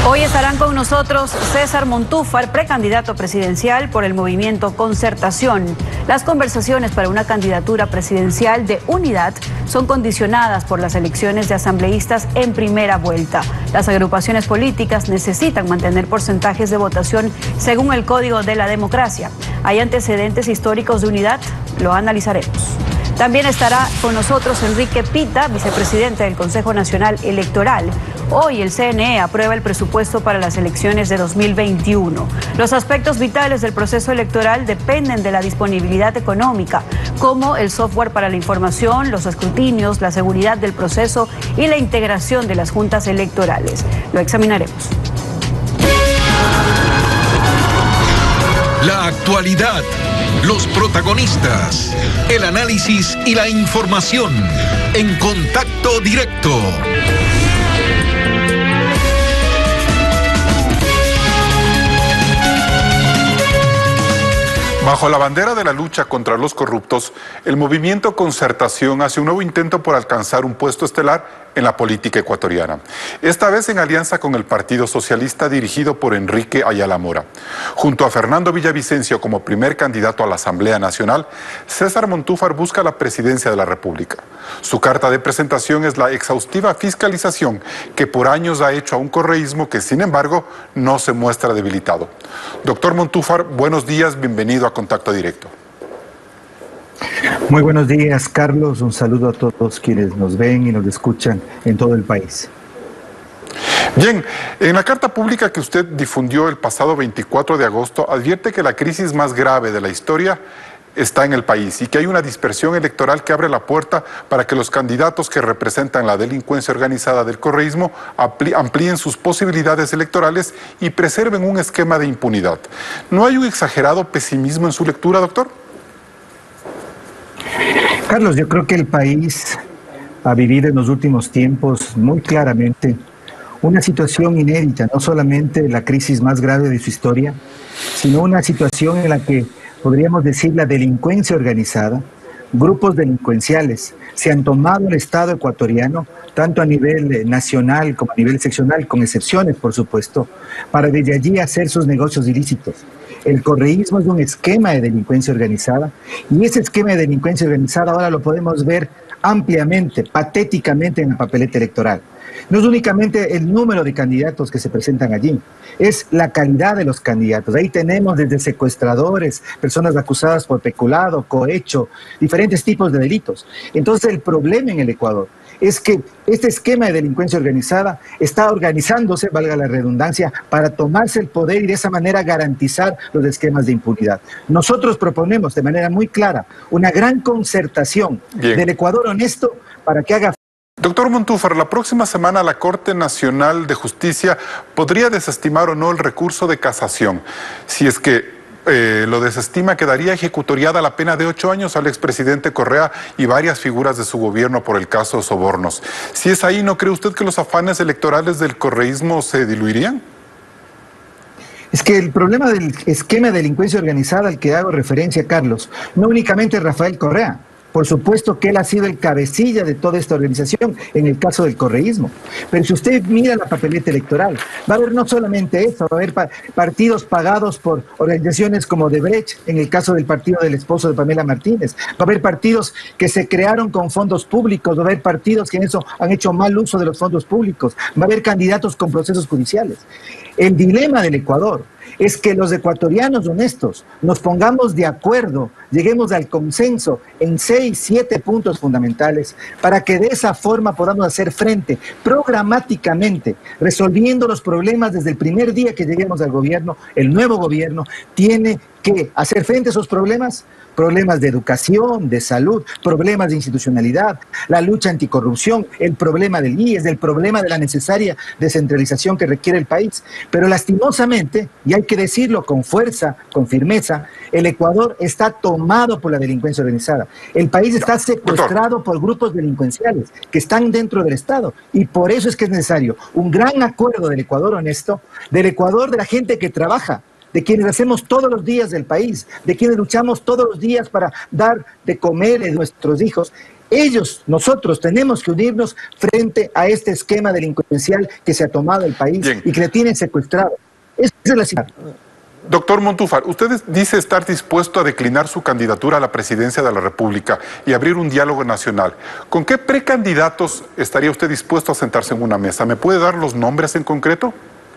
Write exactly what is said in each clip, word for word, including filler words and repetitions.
Hoy estarán con nosotros César Montúfar, precandidato presidencial por el movimiento Concertación. Las conversaciones para una candidatura presidencial de unidad son condicionadas por las elecciones de asambleístas en primera vuelta. Las agrupaciones políticas necesitan mantener porcentajes de votación según el Código de la Democracia. ¿Hay antecedentes históricos de unidad? Lo analizaremos. También estará con nosotros Enrique Pita, vicepresidente del Consejo Nacional Electoral. Hoy el C N E aprueba el presupuesto para las elecciones de dos mil veintiuno. Los aspectos vitales del proceso electoral dependen de la disponibilidad económica, como el software para la información, los escrutinios, la seguridad del proceso y la integración de las juntas electorales. Lo examinaremos. La actualidad, los protagonistas, el análisis y la información en Contacto Directo. Bajo la bandera de la lucha contra los corruptos, el movimiento Concertación hace un nuevo intento por alcanzar un puesto estelar en la política ecuatoriana. Esta vez en alianza con el Partido Socialista dirigido por Enrique Ayala Mora. Junto a Fernando Villavicencio como primer candidato a la Asamblea Nacional, César Montúfar busca la presidencia de la República. Su carta de presentación es la exhaustiva fiscalización que por años ha hecho a un correísmo que, sin embargo, no se muestra debilitado. Doctor Montúfar, buenos días, bienvenido a Contacto Directo. Muy buenos días, Carlos. Un saludo a todos quienes nos ven y nos escuchan en todo el país. Bien, en la carta pública que usted difundió el pasado veinticuatro de agosto, advierte que la crisis más grave de la historia está en el país y que hay una dispersión electoral que abre la puerta para que los candidatos que representan la delincuencia organizada del correísmo amplíen sus posibilidades electorales y preserven un esquema de impunidad. ¿No hay un exagerado pesimismo en su lectura, doctor? Carlos, yo creo que el país ha vivido en los últimos tiempos muy claramente una situación inédita, no solamente la crisis más grave de su historia, sino una situación en la que podríamos decir la delincuencia organizada, grupos delincuenciales, se han tomado el Estado ecuatoriano, tanto a nivel nacional como a nivel seccional, con excepciones, por supuesto, para desde allí hacer sus negocios ilícitos. El correísmo es un esquema de delincuencia organizada y ese esquema de delincuencia organizada ahora lo podemos ver ampliamente, patéticamente en la papeleta electoral. No es únicamente el número de candidatos que se presentan allí, es la calidad de los candidatos. Ahí tenemos desde secuestradores, personas acusadas por peculado, cohecho, diferentes tipos de delitos. Entonces el problema en el Ecuador es que este esquema de delincuencia organizada está organizándose, valga la redundancia, para tomarse el poder y de esa manera garantizar los esquemas de impunidad. Nosotros proponemos de manera muy clara una gran concertación Bien. del Ecuador honesto para que haga... Doctor Montúfar, la próxima semana la Corte Nacional de Justicia podría desestimar o no el recurso de casación. Si es que eh, lo desestima, quedaría ejecutoriada la pena de ocho años al expresidente Correa y varias figuras de su gobierno por el caso Sobornos. Si es ahí, ¿no cree usted que los afanes electorales del correísmo se diluirían? Es que el problema del esquema de delincuencia organizada al que hago referencia, Carlos, no únicamente es Rafael Correa. Por supuesto que él ha sido el cabecilla de toda esta organización en el caso del correísmo. Pero si usted mira la papeleta electoral, va a haber no solamente eso, va a haber pa partidos pagados por organizaciones como Odebrecht, en el caso del partido del esposo de Pamela Martínez. Va a haber partidos que se crearon con fondos públicos, va a haber partidos que en eso han hecho mal uso de los fondos públicos, va a haber candidatos con procesos judiciales. El dilema del Ecuador es que los ecuatorianos honestos nos pongamos de acuerdo, lleguemos al consenso en seis, siete puntos fundamentales para que de esa forma podamos hacer frente programáticamente, resolviendo los problemas desde el primer día que lleguemos al gobierno. El nuevo gobierno tiene que hacer frente a esos problemas, problemas de educación, de salud, problemas de institucionalidad, la lucha anticorrupción, el problema del I E S, el problema de la necesaria descentralización que requiere el país. Pero lastimosamente, y hay que decirlo con fuerza, con firmeza, el Ecuador está tomado por la delincuencia organizada. El país está secuestrado por grupos delincuenciales que están dentro del Estado y por eso es que es necesario un gran acuerdo del Ecuador honesto, del Ecuador de la gente que trabaja, de quienes hacemos todos los días del país, de quienes luchamos todos los días para dar de comer a nuestros hijos. Ellos, nosotros, tenemos que unirnos frente a este esquema delincuencial que se ha tomado el país Bien. y que le tienen secuestrado. Esa es la situación. Doctor Montúfar, usted dice estar dispuesto a declinar su candidatura a la presidencia de la República y abrir un diálogo nacional. ¿Con qué precandidatos estaría usted dispuesto a sentarse en una mesa? ¿Me puede dar los nombres en concreto?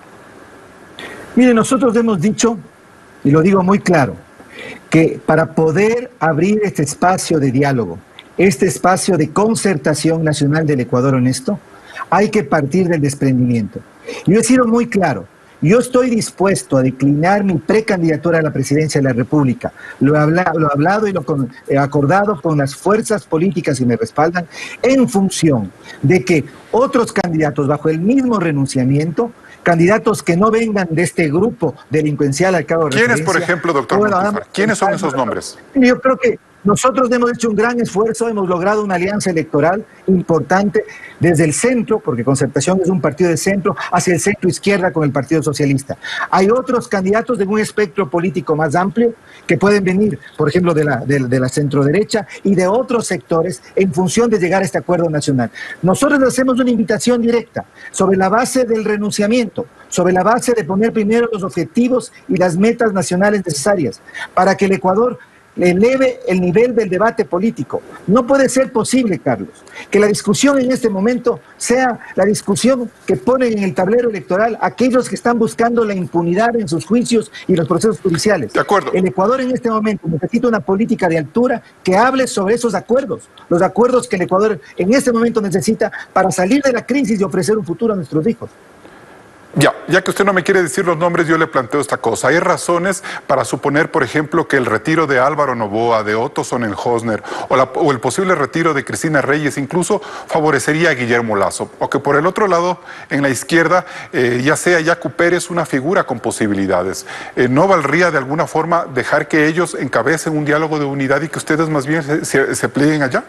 Mire, nosotros hemos dicho, y lo digo muy claro, que para poder abrir este espacio de diálogo, este espacio de concertación nacional del Ecuador honesto, hay que partir del desprendimiento. Yo he sido muy claro. Yo estoy dispuesto a declinar mi precandidatura a la presidencia de la República. Lo he hablado, lo he hablado y lo con, he acordado con las fuerzas políticas que me respaldan en función de que otros candidatos bajo el mismo renunciamiento, candidatos que no vengan de este grupo delincuencial al cabo de referencia. ¿Quiénes, por ejemplo, doctor Montúfar? ¿Quiénes son esos nombres? Yo creo que nosotros hemos hecho un gran esfuerzo, hemos logrado una alianza electoral importante desde el centro, porque Concertación es un partido de centro, hacia el centro izquierda con el Partido Socialista. Hay otros candidatos de un espectro político más amplio que pueden venir, por ejemplo, de la, de, de la centro derecha y de otros sectores en función de llegar a este acuerdo nacional. Nosotros hacemos una invitación directa sobre la base del renunciamiento, sobre la base de poner primero los objetivos y las metas nacionales necesarias para que el Ecuador eleve el nivel del debate político. No puede ser posible, Carlos, que la discusión en este momento sea la discusión que ponen en el tablero electoral aquellos que están buscando la impunidad en sus juicios y los procesos judiciales. De acuerdo. El Ecuador en este momento necesita una política de altura que hable sobre esos acuerdos, los acuerdos que el Ecuador en este momento necesita para salir de la crisis y ofrecer un futuro a nuestros hijos. Ya, ya que usted no me quiere decir los nombres, yo le planteo esta cosa. Hay razones para suponer, por ejemplo, que el retiro de Álvaro Noboa, de Otto Sonnenhösner, o, la, o el posible retiro de Cristina Reyes incluso favorecería a Guillermo Lasso. O que por el otro lado, en la izquierda, eh, ya sea Yacu Pérez una figura con posibilidades. Eh, ¿No valdría de alguna forma dejar que ellos encabecen un diálogo de unidad y que ustedes más bien se, se, se plieguen allá?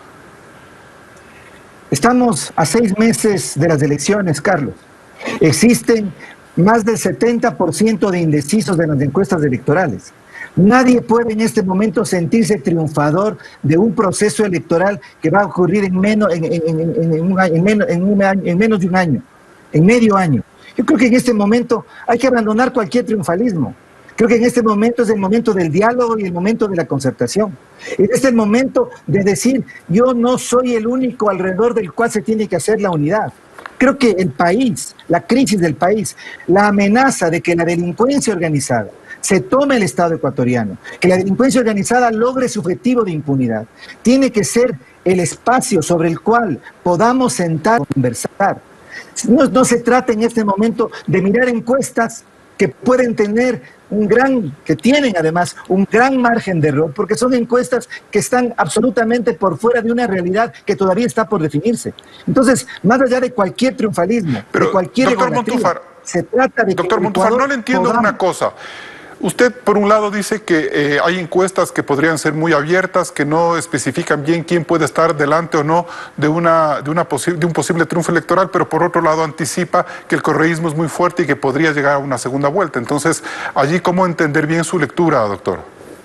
Estamos a seis meses de las elecciones, Carlos. Existen más del setenta por ciento de indecisos en las encuestas electorales. Nadie puede en este momento sentirse triunfador de un proceso electoral que va a ocurrir en menos, en, en, en, en, un, en, menos, en, un año, en menos de un año, en medio año. Yo creo que en este momento hay que abandonar cualquier triunfalismo. Creo que en este momento es el momento del diálogo y el momento de la concertación. Este es el momento de decir, yo no soy el único alrededor del cual se tiene que hacer la unidad. Creo que el país, la crisis del país, la amenaza de que la delincuencia organizada se tome el Estado ecuatoriano, que la delincuencia organizada logre su objetivo de impunidad, tiene que ser el espacio sobre el cual podamos sentar y conversar. No, no se trata en este momento de mirar encuestas que pueden tener un gran, que tienen además un gran margen de error, porque son encuestas que están absolutamente por fuera de una realidad que todavía está por definirse. Entonces, más allá de cualquier triunfalismo, Pero, de cualquier doctor Montúfar, se trata de doctor que Montúfar, Ecuador no le entiendo podamos... una cosa. Usted, por un lado, dice que eh, hay encuestas que podrían ser muy abiertas, que no especifican bien quién puede estar delante o no de, una, de, una de un posible triunfo electoral, pero por otro lado anticipa que el correísmo es muy fuerte y que podría llegar a una segunda vuelta. Entonces, allí, ¿cómo entender bien su lectura, doctor?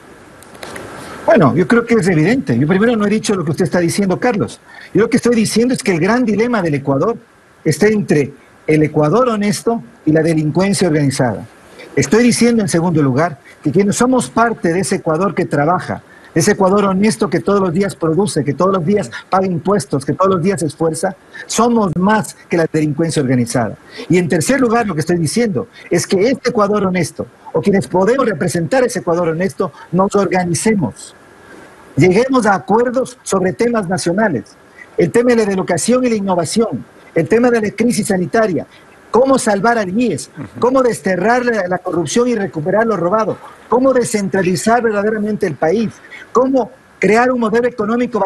Bueno, yo creo que es evidente. Yo primero no he dicho lo que usted está diciendo, Carlos. Yo lo que estoy diciendo es que el gran dilema del Ecuador está entre el Ecuador honesto y la delincuencia organizada. Estoy diciendo, en segundo lugar, que quienes somos parte de ese Ecuador que trabaja, de ese Ecuador honesto que todos los días produce, que todos los días paga impuestos, que todos los días se esfuerza, somos más que la delincuencia organizada. Y en tercer lugar, lo que estoy diciendo es que este Ecuador honesto, o quienes podemos representar ese Ecuador honesto, nos organicemos. Lleguemos a acuerdos sobre temas nacionales, el tema de la educación y la innovación, el tema de la crisis sanitaria, cómo salvar al I E S, cómo desterrar la, la corrupción y recuperar lo robado, cómo descentralizar verdaderamente el país, cómo crear un modelo económico basado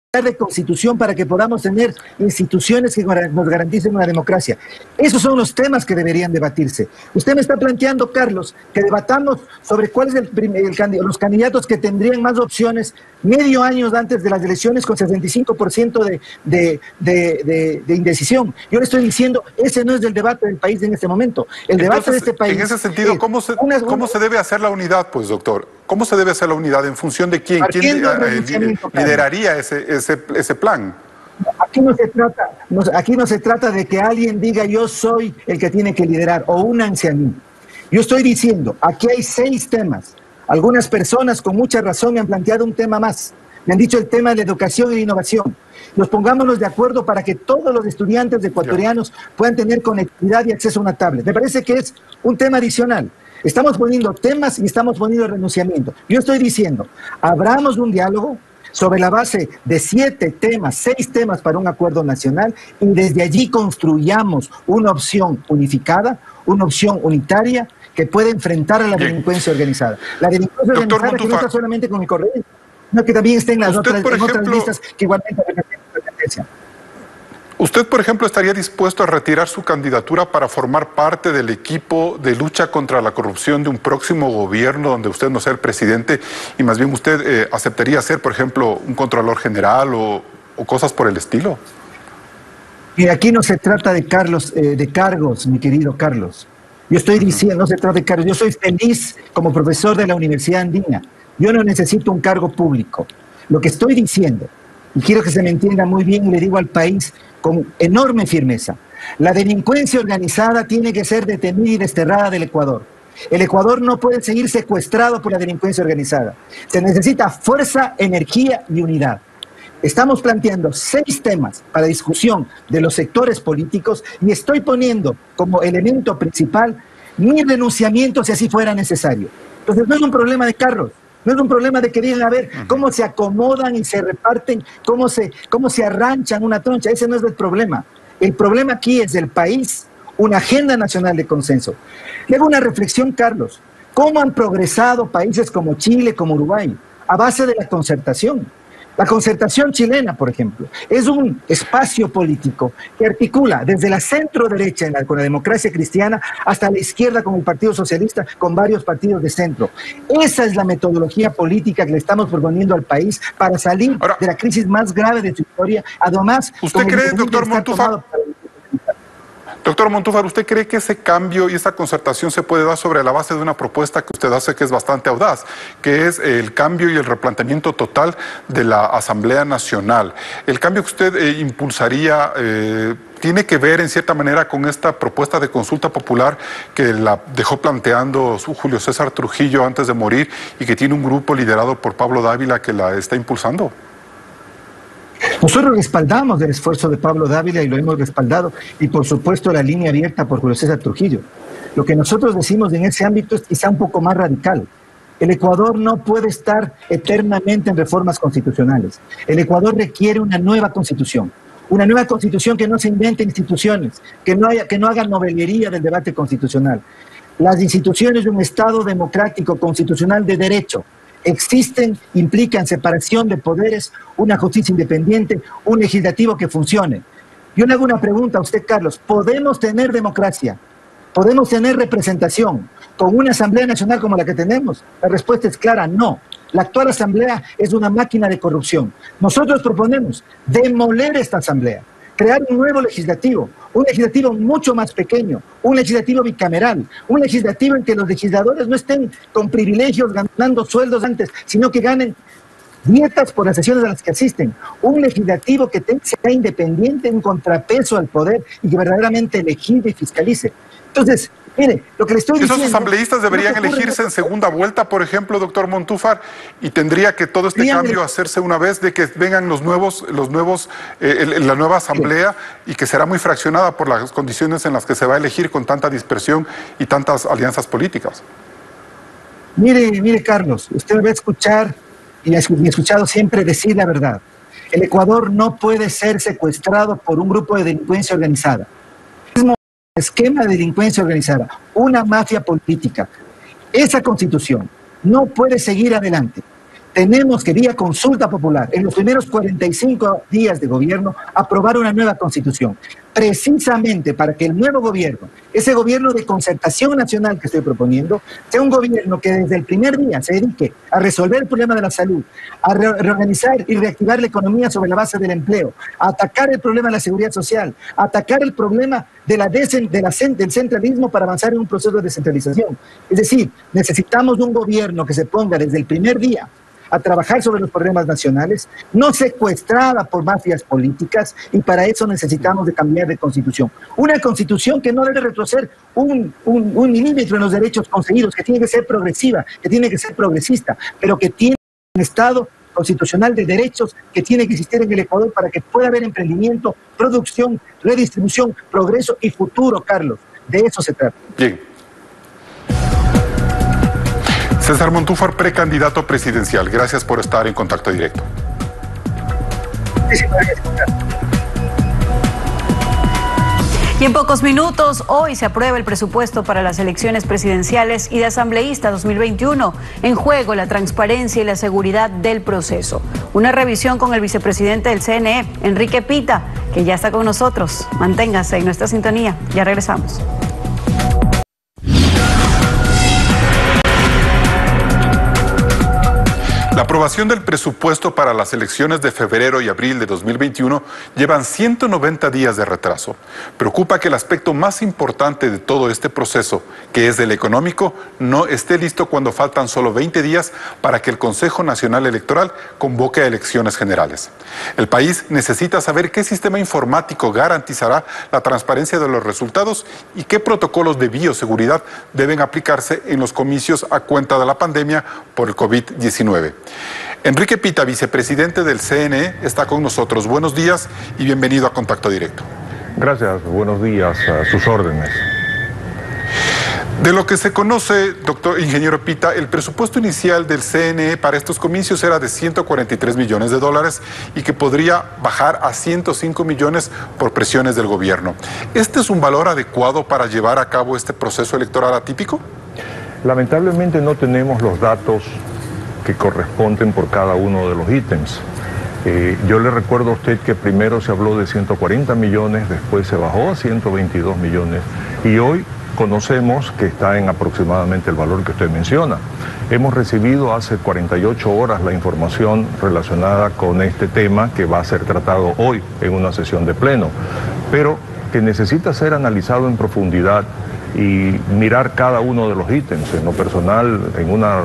de constitución para que podamos tener instituciones que nos garanticen una democracia. Esos son los temas que deberían debatirse. Usted me está planteando, Carlos, que debatamos sobre cuáles son los candidatos que tendrían más opciones medio año antes de las elecciones con sesenta y cinco por ciento de, de, de, de, de indecisión. Yo le estoy diciendo, ese no es el debate del país en este momento. El debate Entonces, de este país... En ese sentido, ¿cómo se, una, ¿cómo se debe hacer la unidad, pues, doctor? ¿Cómo se debe hacer la unidad? ¿En función de quién? ¿Quién eh, lideraría ese, ese, ese plan? Aquí no, se trata, no, aquí no se trata de que alguien diga yo soy el que tiene que liderar o únanse a mí. Yo estoy diciendo, aquí hay seis temas. Algunas personas con mucha razón me han planteado un tema más. Me han dicho el tema de la educación y la innovación. Nos pongámonos de acuerdo para que todos los estudiantes ecuatorianos puedan tener conectividad y acceso a una tablet. Me parece que es un tema adicional. Estamos poniendo temas y estamos poniendo renunciamiento. Yo estoy diciendo, abramos un diálogo sobre la base de siete temas, seis temas para un acuerdo nacional y desde allí construyamos una opción unificada, una opción unitaria que pueda enfrentar a la Bien. delincuencia organizada. La delincuencia Doctor organizada Montúfar, que no está solamente con el correo, sino que también está en las otras, en ejemplo, otras listas que igualmente representan la tendencia. ¿Usted, por ejemplo, estaría dispuesto a retirar su candidatura para formar parte del equipo de lucha contra la corrupción de un próximo gobierno donde usted no sea el presidente y más bien usted eh, aceptaría ser, por ejemplo, un controlador general o, o cosas por el estilo? Mira, aquí no se trata de, Carlos, eh, de cargos, mi querido Carlos. Yo estoy diciendo, no se trata de cargos. Yo soy feliz como profesor de la Universidad Andina. Yo no necesito un cargo público. Lo que estoy diciendo, y quiero que se me entienda muy bien y le digo al país con enorme firmeza, la delincuencia organizada tiene que ser detenida y desterrada del Ecuador. El Ecuador no puede seguir secuestrado por la delincuencia organizada. Se necesita fuerza, energía y unidad. Estamos planteando seis temas para discusión de los sectores políticos y estoy poniendo como elemento principal mi renunciamiento si así fuera necesario. Entonces no es un problema de Carlos. No es un problema de que digan a ver cómo se acomodan y se reparten, cómo se, cómo se arranchan una troncha. Ese no es el problema. El problema aquí es del país, una agenda nacional de consenso. Le hago una reflexión, Carlos. ¿Cómo han progresado países como Chile, como Uruguay? A base de la concertación. La concertación chilena, por ejemplo, es un espacio político que articula desde la centro derecha en la, con la democracia cristiana hasta la izquierda con el Partido Socialista, con varios partidos de centro. Esa es la metodología política que le estamos proponiendo al país para salir Ahora, de la crisis más grave de su historia. Además, ¿usted cree, doctor Montúfar? Doctor Montúfar, ¿usted cree que ese cambio y esa concertación se puede dar sobre la base de una propuesta que usted hace que es bastante audaz, que es el cambio y el replanteamiento total de la Asamblea Nacional? El cambio que usted eh, impulsaría eh, tiene que ver en cierta manera con esta propuesta de consulta popular que la dejó planteando su Julio César Trujillo antes de morir y que tiene un grupo liderado por Pablo Dávila que la está impulsando. Nosotros respaldamos el esfuerzo de Pablo Dávila y lo hemos respaldado, y por supuesto la línea abierta por Julio César Trujillo. Lo que nosotros decimos en ese ámbito es quizá un poco más radical. El Ecuador no puede estar eternamente en reformas constitucionales. El Ecuador requiere una nueva constitución, una nueva constitución que no se invente instituciones, que no haya, que no haga novelería del debate constitucional. Las instituciones de un Estado democrático constitucional de derecho existen, implican separación de poderes, una justicia independiente, un legislativo que funcione. Yo le hago una pregunta a usted, Carlos. ¿Podemos tener democracia? ¿Podemos tener representación con una Asamblea Nacional como la que tenemos? La respuesta es clara, no. La actual Asamblea es una máquina de corrupción. Nosotros proponemos demoler esta Asamblea, crear un nuevo legislativo, un legislativo mucho más pequeño, un legislativo bicameral, un legislativo en que los legisladores no estén con privilegios ganando sueldos antes, sino que ganen dietas por las sesiones a las que asisten, un legislativo que sea independiente, un contrapeso al poder y que verdaderamente legisle y fiscalice. Entonces, mire, lo que le estoy diciendo... ¿Esos asambleístas deberían elegirse en segunda vuelta, por ejemplo, doctor Montúfar? ¿Y tendría que todo este cambio hacerse una vez de que vengan los nuevos, los nuevos, eh, la nueva asamblea y que será muy fraccionada por las condiciones en las que se va a elegir con tanta dispersión y tantas alianzas políticas? Mire, mire, Carlos, usted me va a escuchar y ha escuchado siempre decir la verdad. El Ecuador no puede ser secuestrado por un grupo de delincuencia organizada. Esquema de delincuencia organizada, una mafia política. Esa constitución no puede seguir adelante. tenemos que, vía consulta popular, en los primeros cuarenta y cinco días de gobierno, aprobar una nueva constitución, precisamente para que el nuevo gobierno, ese gobierno de concertación nacional que estoy proponiendo, sea un gobierno que desde el primer día se dedique a resolver el problema de la salud, a re reorganizar y reactivar la economía sobre la base del empleo, a atacar el problema de la seguridad social, a atacar el problema de la de la, del centralismo para avanzar en un proceso de descentralización. Es decir, necesitamos un gobierno que se ponga desde el primer día a trabajar sobre los problemas nacionales, no secuestrada por mafias políticas, y para eso necesitamos de cambiar de constitución. Una constitución que no debe retroceder un, un, un milímetro en los derechos conseguidos, que tiene que ser progresiva, que tiene que ser progresista, pero que tiene un Estado constitucional de derechos que tiene que existir en el Ecuador para que pueda haber emprendimiento, producción, redistribución, progreso y futuro, Carlos. De eso se trata. Bien. César Montúfar, precandidato presidencial, gracias por estar en Contacto Directo. Y en pocos minutos, hoy se aprueba el presupuesto para las elecciones presidenciales y de asambleísta dos mil veintiuno. En juego la transparencia y la seguridad del proceso. Una revisión con el vicepresidente del C N E, Enrique Pita, que ya está con nosotros. Manténgase en nuestra sintonía. Ya regresamos. La aprobación del presupuesto para las elecciones de febrero y abril de dos mil veintiuno llevan ciento noventa días de retraso. Preocupa que el aspecto más importante de todo este proceso, que es el económico, no esté listo cuando faltan solo veinte días para que el Consejo Nacional Electoral convoque a elecciones generales. El país necesita saber qué sistema informático garantizará la transparencia de los resultados y qué protocolos de bioseguridad deben aplicarse en los comicios a cuenta de la pandemia por el COVID diecinueve. Enrique Pita, vicepresidente del C N E, está con nosotros. Buenos días y bienvenido a Contacto Directo. Gracias, buenos días, a sus órdenes. De lo que se conoce, doctor ingeniero Pita, el presupuesto inicial del C N E para estos comicios era de ciento cuarenta y tres millones de dólares y que podría bajar a ciento cinco millones por presiones del gobierno. ¿Este es un valor adecuado para llevar a cabo este proceso electoral atípico? Lamentablemente no tenemos los datos que corresponden por cada uno de los ítems. Eh, yo le recuerdo a usted que primero se habló de ciento cuarenta millones, después se bajó a ciento veintidós millones y hoy conocemos que está en aproximadamente el valor que usted menciona. Hemos recibido hace cuarenta y ocho horas la información relacionada con este tema que va a ser tratado hoy en una sesión de pleno, pero que necesita ser analizado en profundidad y mirar cada uno de los ítems. En lo personal, en una,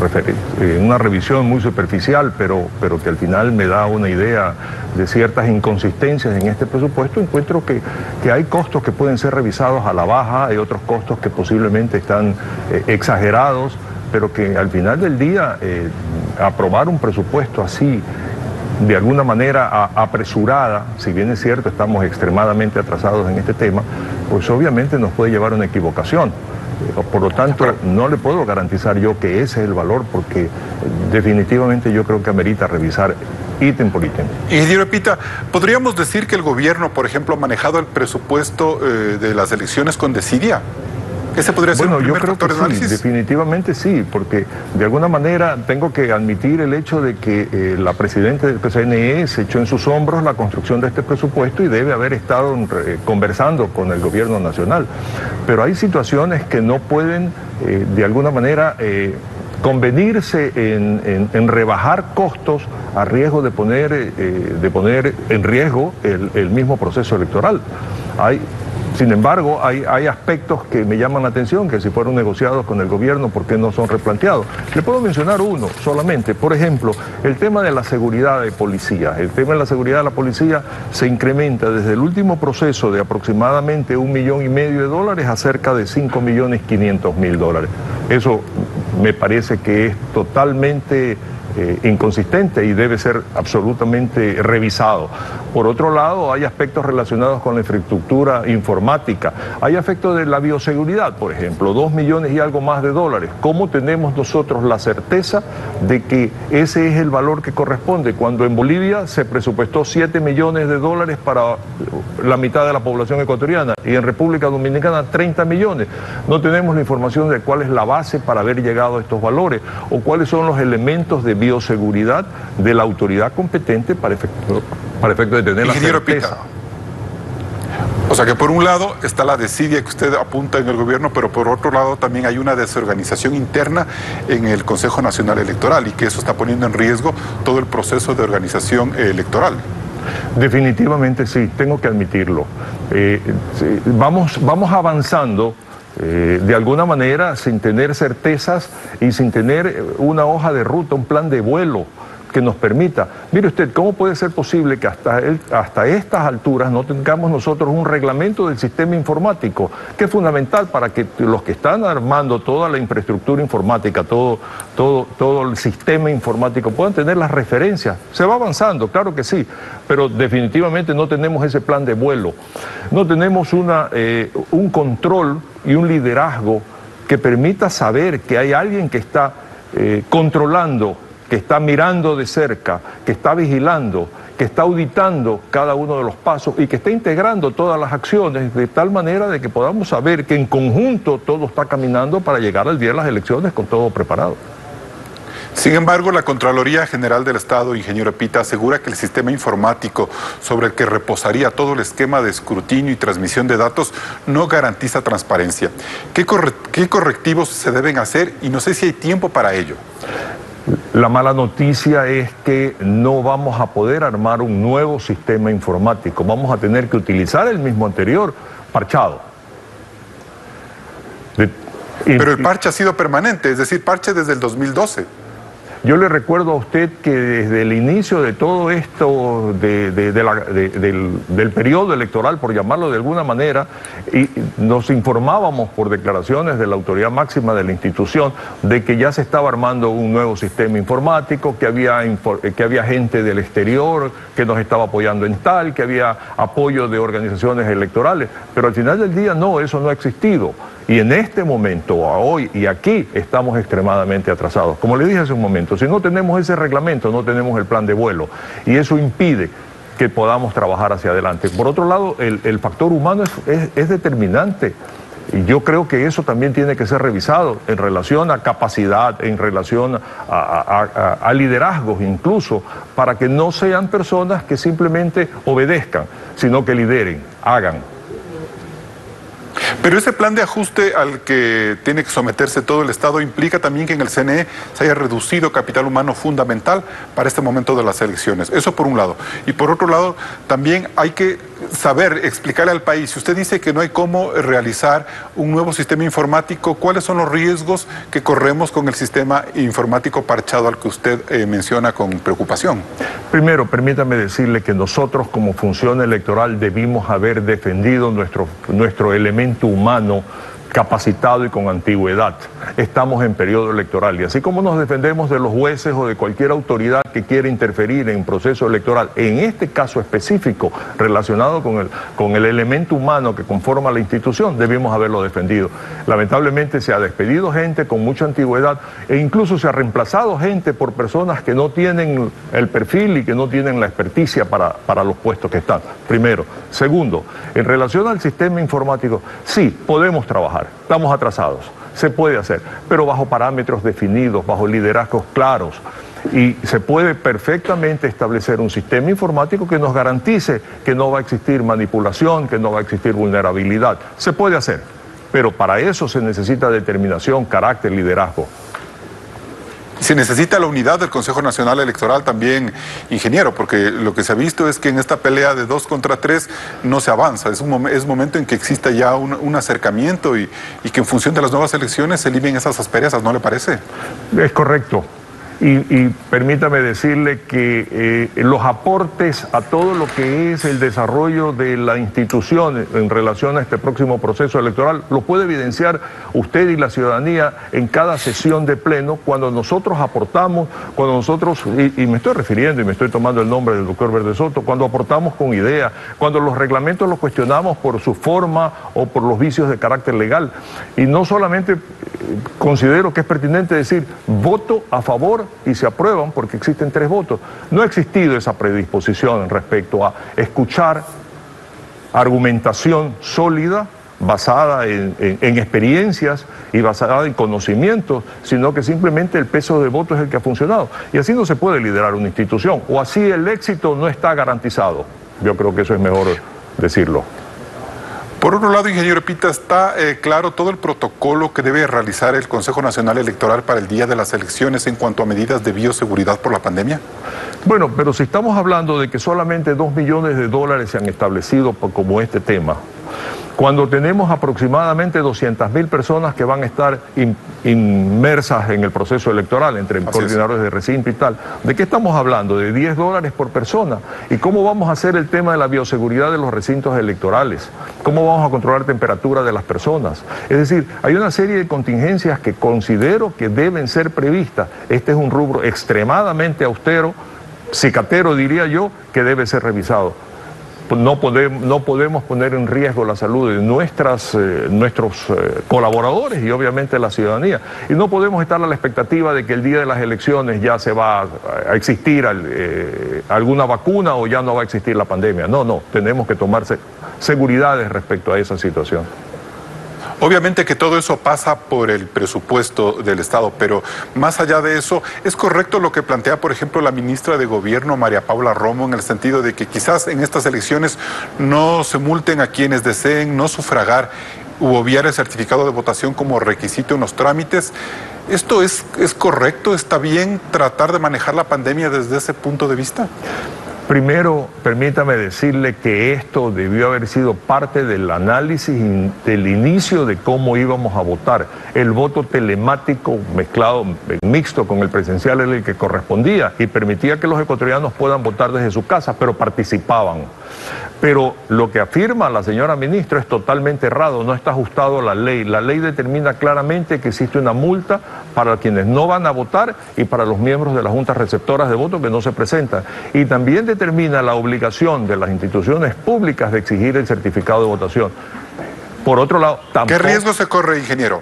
en una revisión muy superficial, pero, pero que al final me da una idea de ciertas inconsistencias en este presupuesto, encuentro que, que hay costos que pueden ser revisados a la baja, hay otros costos que posiblemente están eh, exagerados, pero que al final del día eh, aprobar un presupuesto así, de alguna manera a, apresurada, si bien es cierto estamos extremadamente atrasados en este tema, pues obviamente nos puede llevar a una equivocación. Por lo tanto, no le puedo garantizar yo que ese es el valor, porque definitivamente yo creo que amerita revisar ítem por ítem. Ingeniero Pita, ¿podríamos decir que el gobierno, por ejemplo, ha manejado el presupuesto eh, de las elecciones con desidia? ¿Ese podría ser bueno, un primer yo creo factor que de análisis? Sí, definitivamente sí, porque de alguna manera tengo que admitir el hecho de que eh, la presidenta del C N E se echó en sus hombros la construcción de este presupuesto y debe haber estado eh, conversando con el gobierno nacional. Pero hay situaciones que no pueden eh, de alguna manera eh, convenirse en, en, en rebajar costos a riesgo de poner, eh, de poner en riesgo el, el mismo proceso electoral. Hay Sin embargo, hay, hay aspectos que me llaman la atención, que si fueron negociados con el gobierno, ¿por qué no son replanteados? Le puedo mencionar uno solamente. Por ejemplo, el tema de la seguridad de policía. El tema de la seguridad de la policía se incrementa desde el último proceso de aproximadamente un millón y medio de dólares a cerca de cinco millones quinientos mil dólares. Eso me parece que es totalmente Eh, inconsistente y debe ser absolutamente revisado. Por otro lado, hay aspectos relacionados con la infraestructura informática. Hay aspectos de la bioseguridad, por ejemplo, dos millones y algo más de dólares. ¿Cómo tenemos nosotros la certeza de que ese es el valor que corresponde cuando en Bolivia se presupuestó siete millones de dólares para la mitad de la población ecuatoriana y en República Dominicana treinta millones? No tenemos la información de cuál es la base para haber llegado a estos valores o cuáles son los elementos de bioseguridad de la autoridad competente para efecto, para efecto de tener Ingeniero la certeza. Pita. O sea que por un lado está la desidia que usted apunta en el gobierno, pero por otro lado también hay una desorganización interna en el Consejo Nacional Electoral y que eso está poniendo en riesgo todo el proceso de organización electoral. Definitivamente sí, tengo que admitirlo. Eh, sí, vamos, vamos avanzando eh, de alguna manera sin tener certezas y sin tener una hoja de ruta, un plan de vuelo que nos permita. Mire usted, ¿cómo puede ser posible que hasta, el, hasta estas alturas no tengamos nosotros un reglamento del sistema informático, que es fundamental para que los que están armando toda la infraestructura informática, todo, todo, todo el sistema informático, puedan tener las referencias? Se va avanzando, claro que sí, pero definitivamente no tenemos ese plan de vuelo. No tenemos una, eh, un control y un liderazgo que permita saber que hay alguien que está eh, controlando, que está mirando de cerca, que está vigilando, que está auditando cada uno de los pasos y que está integrando todas las acciones de tal manera de que podamos saber que en conjunto todo está caminando para llegar al día de las elecciones con todo preparado. Sin embargo, la Contraloría General del Estado, ingeniero Pita, asegura que el sistema informático sobre el que reposaría todo el esquema de escrutinio y transmisión de datos no garantiza transparencia. ¿Qué, corre- qué correctivos se deben hacer? Y no sé si hay tiempo para ello. La mala noticia es que no vamos a poder armar un nuevo sistema informático. Vamos a tener que utilizar el mismo anterior, parchado. De, y, Pero el parche ha sido permanente, es decir, parche desde el dos mil doce. Yo le recuerdo a usted que desde el inicio de todo esto, de, de, de la, de, del, del periodo electoral, por llamarlo de alguna manera, y nos informábamos por declaraciones de la autoridad máxima de la institución de que ya se estaba armando un nuevo sistema informático, que había, que había gente del exterior que nos estaba apoyando en tal, que había apoyo de organizaciones electorales, pero al final del día no, eso no ha existido. Y en este momento, hoy y aquí, estamos extremadamente atrasados. Como le dije hace un momento, si no tenemos ese reglamento, no tenemos el plan de vuelo. Y eso impide que podamos trabajar hacia adelante. Por otro lado, el, el factor humano es, es, es determinante. Y yo creo que eso también tiene que ser revisado en relación a capacidad, en relación a, a, a, a liderazgos incluso, para que no sean personas que simplemente obedezcan, sino que lideren, hagan. Pero ese plan de ajuste al que tiene que someterse todo el Estado implica también que en el C N E se haya reducido capital humano fundamental para este momento de las elecciones. Eso por un lado. Y por otro lado, también hay que saber, explicarle al país, si usted dice que no hay cómo realizar un nuevo sistema informático, ¿cuáles son los riesgos que corremos con el sistema informático parchado al que usted eh, menciona con preocupación? Primero, permítame decirle que nosotros como función electoral debimos haber defendido nuestro, nuestro elemento humano capacitado y con antigüedad. Estamos en periodo electoral y así como nos defendemos de los jueces o de cualquier autoridad que quiera interferir en proceso electoral, en este caso específico relacionado con el, con el elemento humano que conforma la institución, debimos haberlo defendido. Lamentablemente se ha despedido gente con mucha antigüedad e incluso se ha reemplazado gente por personas que no tienen el perfil y que no tienen la experticia para, para los puestos que están. Primero. Segundo, en relación al sistema informático, sí, podemos trabajar. Estamos atrasados, se puede hacer, pero bajo parámetros definidos, bajo liderazgos claros, y se puede perfectamente establecer un sistema informático que nos garantice que no va a existir manipulación, que no va a existir vulnerabilidad. Se puede hacer, pero para eso se necesita determinación, carácter, liderazgo. Se necesita la unidad del Consejo Nacional Electoral también, ingeniero, porque lo que se ha visto es que en esta pelea de dos contra tres no se avanza. Es un mom es momento en que exista ya un, un acercamiento y, y que en función de las nuevas elecciones se limen esas asperezas, ¿no le parece? Es correcto. Y, y permítame decirle que eh, los aportes a todo lo que es el desarrollo de la institución en relación a este próximo proceso electoral lo puede evidenciar usted y la ciudadanía en cada sesión de pleno cuando nosotros aportamos, cuando nosotros, y, y me estoy refiriendo y me estoy tomando el nombre del doctor Verde Soto, cuando aportamos con ideas, cuando los reglamentos los cuestionamos por su forma o por los vicios de carácter legal. Y no solamente considero que es pertinente decir voto a favor y se aprueban porque existen tres votos. No ha existido esa predisposición respecto a escuchar argumentación sólida basada en, en, en experiencias y basada en conocimientos, sino que simplemente el peso de voto es el que ha funcionado. Y así no se puede liderar una institución, o así el éxito no está garantizado. Yo creo que eso es mejor decirlo. Por otro lado, ingeniero Pita, ¿está eh, claro todo el protocolo que debe realizar el Consejo Nacional Electoral para el día de las elecciones en cuanto a medidas de bioseguridad por la pandemia? Bueno, pero si estamos hablando de que solamente dos millones de dólares se han establecido como este tema, cuando tenemos aproximadamente doscientas mil personas que van a estar in, inmersas en el proceso electoral, entre Así coordinadores es. de recinto y tal, ¿de qué estamos hablando? De diez dólares por persona. ¿Y cómo vamos a hacer el tema de la bioseguridad de los recintos electorales? ¿Cómo vamos a controlar temperatura de las personas? Es decir, hay una serie de contingencias que considero que deben ser previstas. Este es un rubro extremadamente austero, cicatero diría yo, que debe ser revisado. No podemos, no podemos poner en riesgo la salud de nuestras, eh, nuestros eh, colaboradores y obviamente la ciudadanía. Y no podemos estar a la expectativa de que el día de las elecciones ya se va a, a existir eh, alguna vacuna o ya no va a existir la pandemia. No, no, tenemos que tomarse seguridades respecto a esa situación. Obviamente que todo eso pasa por el presupuesto del Estado, pero más allá de eso, ¿es correcto lo que plantea, por ejemplo, la ministra de Gobierno, María Paula Romo, en el sentido de que quizás en estas elecciones no se multen a quienes deseen no sufragar u obviar el certificado de votación como requisito en los trámites? ¿Esto es, es correcto? ¿Está bien tratar de manejar la pandemia desde ese punto de vista? Primero, permítame decirle que esto debió haber sido parte del análisis del inicio de cómo íbamos a votar. El voto telemático mezclado, mixto con el presencial era el que correspondía y permitía que los ecuatorianos puedan votar desde sus casas, pero participaban. Pero lo que afirma la señora ministra es totalmente errado, no está ajustado a la ley. La ley determina claramente que existe una multa para quienes no van a votar y para los miembros de las juntas receptoras de voto que no se presentan. Y también determina la obligación de las instituciones públicas de exigir el certificado de votación. Por otro lado, tampoco... ¿Qué riesgo se corre, ingeniero?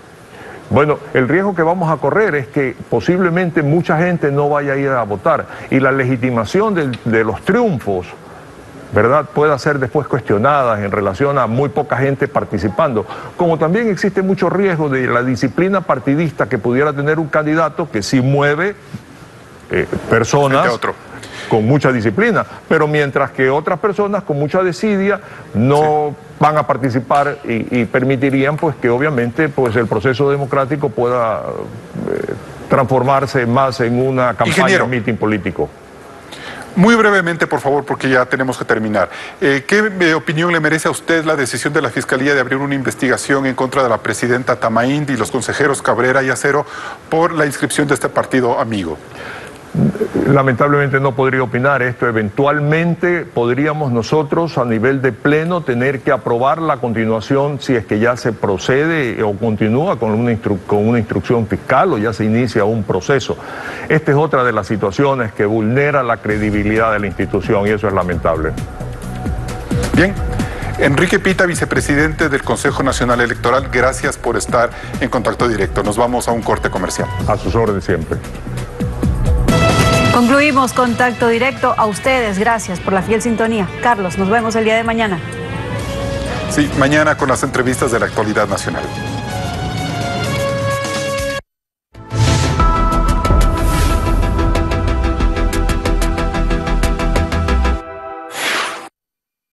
Bueno, el riesgo que vamos a correr es que posiblemente mucha gente no vaya a ir a votar y la legitimación de, de los triunfos, ¿verdad?, pueda ser después cuestionada en relación a muy poca gente participando. Como también existe mucho riesgo de la disciplina partidista que pudiera tener un candidato que sí mueve eh, personas con mucha disciplina, pero mientras que otras personas con mucha desidia no sí. van a participar y, y permitirían pues que obviamente pues el proceso democrático pueda eh, transformarse más en una campaña, mitin político. Muy brevemente, por favor, porque ya tenemos que terminar. Eh, ¿Qué eh, opinión le merece a usted la decisión de la Fiscalía de abrir una investigación en contra de la presidenta Tamaínd y los consejeros Cabrera y Acero por la inscripción de este partido amigo? Lamentablemente no podría opinar esto. Eventualmente podríamos nosotros a nivel de pleno tener que aprobar la continuación si es que ya se procede o continúa con una, instru con una instrucción fiscal o ya se inicia un proceso. Esta es otra de las situaciones que vulnera la credibilidad de la institución y eso es lamentable. Bien. Enrique Pita, vicepresidente del Consejo Nacional Electoral, gracias por estar en contacto directo. Nos vamos a un corte comercial. A sus órdenes siempre. Concluimos Contacto Directo. A ustedes, gracias por la fiel sintonía. Carlos, nos vemos el día de mañana. Sí, mañana con las entrevistas de la actualidad nacional.